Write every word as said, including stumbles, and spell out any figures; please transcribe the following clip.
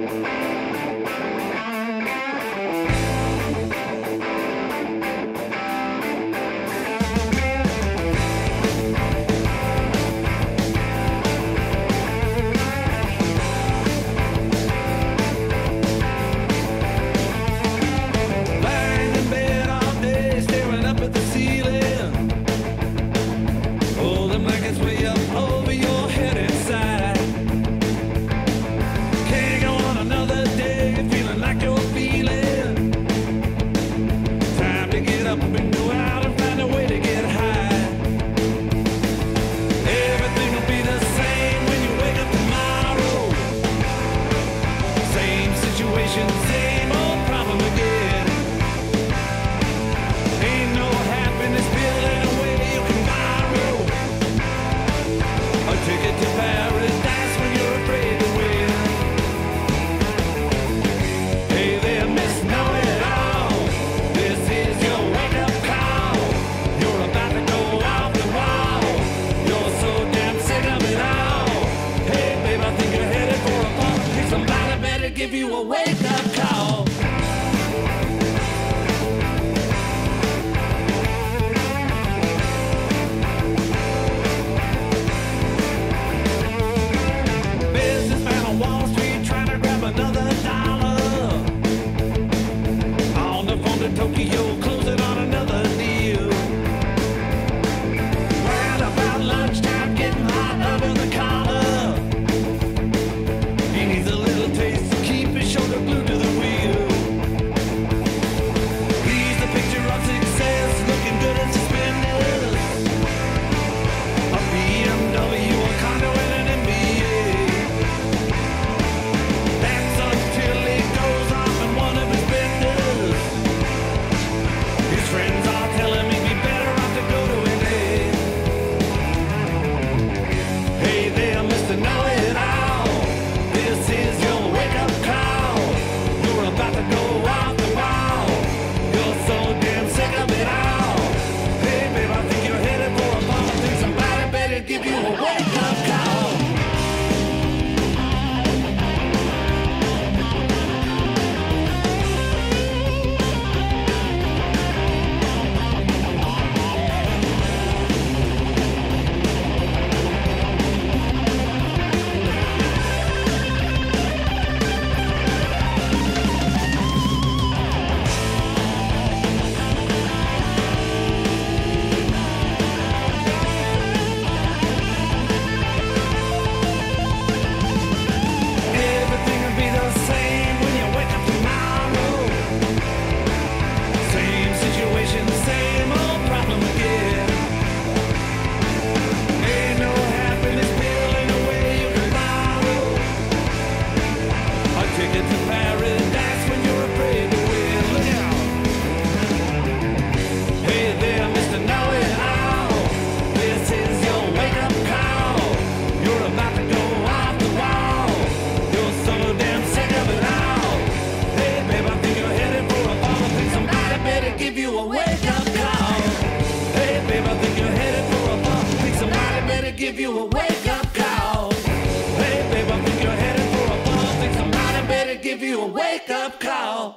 Give you a wake-up call. Businessman on Wall Street trying to grab another dollar. On the phone to Tokyo, closing on another deal. Right about lunchtime, getting hot under the collar. He needs a little taste. Shoulder glued to the wheel. He's the picture of success, looking good and suspended. A B M W, a condo, and an M B A. That's until he goes off in one of his benders. His friends are telling me he'd be better off to go to L A. Hey there, Mister Know-It-All. This is your wake-up call. About to go off the wall. You're so damn sick of it all. Hey, babe, I think you're headed for a fall. I think somebody better give you a wake-up call. Give you a wake-up call. Hey, babe, I think you're headed for a fall. Think somebody better give you a wake-up call. Hey, babe, I think you're headed for a fall. Think somebody better give you a wake-up call.